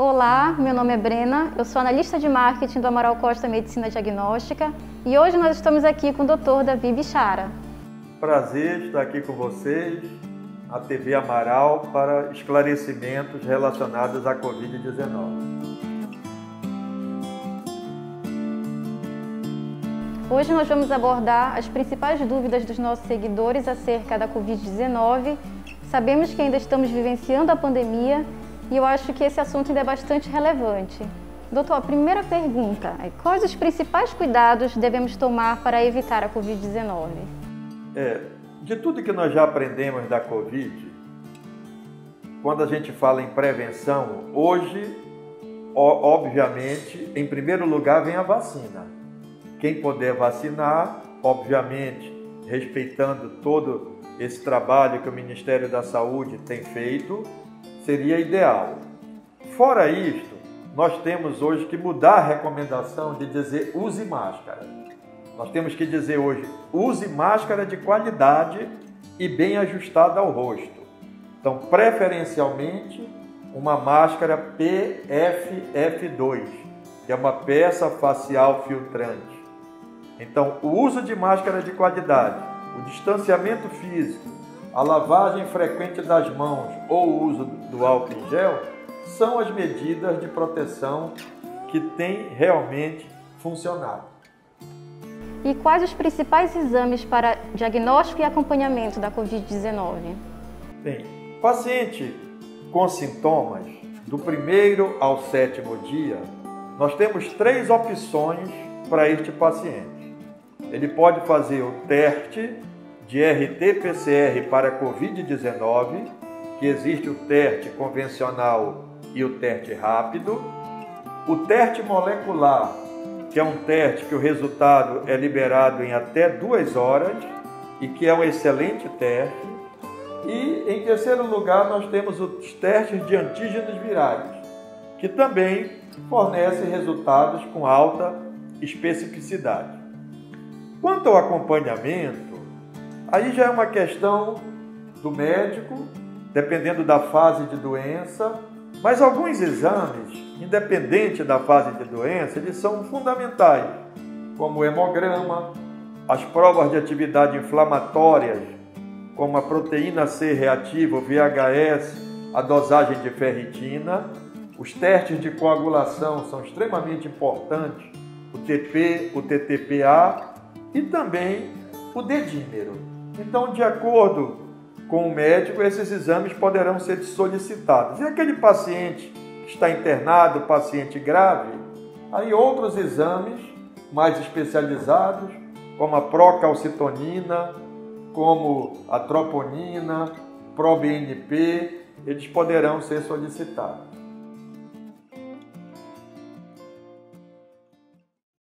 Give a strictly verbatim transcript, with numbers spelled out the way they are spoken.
Olá, meu nome é Brena, eu sou analista de marketing do Amaral Costa Medicina Diagnóstica e hoje nós estamos aqui com o doutor Davi Bichara. Prazer estar aqui com vocês, na T V Amaral, para esclarecimentos relacionados à covid dezenove. Hoje nós vamos abordar as principais dúvidas dos nossos seguidores acerca da covid dezenove. Sabemos que ainda estamos vivenciando a pandemia e eu acho que esse assunto ainda é bastante relevante. Doutor, a primeira pergunta é: quais os principais cuidados devemos tomar para evitar a covid dezenove? É, de tudo que nós já aprendemos da Covid, quando a gente fala em prevenção, hoje, obviamente, em primeiro lugar vem a vacina. Quem puder vacinar, obviamente, respeitando todo esse trabalho que o Ministério da Saúde tem feito, seria ideal. Fora isto, nós temos hoje que mudar a recomendação de dizer use máscara. Nós temos que dizer hoje, use máscara de qualidade e bem ajustada ao rosto. Então, preferencialmente, uma máscara P F F dois, que é uma peça facial filtrante. Então, o uso de máscara de qualidade, o distanciamento físico, a lavagem frequente das mãos ou o uso do álcool em gel são as medidas de proteção que têm realmente funcionado. E quais os principais exames para diagnóstico e acompanhamento da covid dezenove? Bem, paciente com sintomas, do primeiro ao sétimo dia, nós temos três opções para este paciente. Ele pode fazer o teste de R T P C R para covid dezenove, que existe o teste convencional e o teste rápido, o teste molecular, que é um teste que o resultado é liberado em até duas horas e que é um excelente teste. E, em terceiro lugar, nós temos os testes de antígenos virais, que também fornecem resultados com alta especificidade. Quanto ao acompanhamento, aí já é uma questão do médico, dependendo da fase de doença, mas alguns exames, independente da fase de doença, eles são fundamentais, como o hemograma, as provas de atividade inflamatórias, como a proteína C reativa, o V H S, a dosagem de ferritina, os testes de coagulação são extremamente importantes, o T P, o T T P A e também o dedímero. Então, de acordo com o médico, esses exames poderão ser solicitados. E aquele paciente que está internado, paciente grave, aí outros exames mais especializados, como a procalcitonina, como a troponina, pro B N P, eles poderão ser solicitados.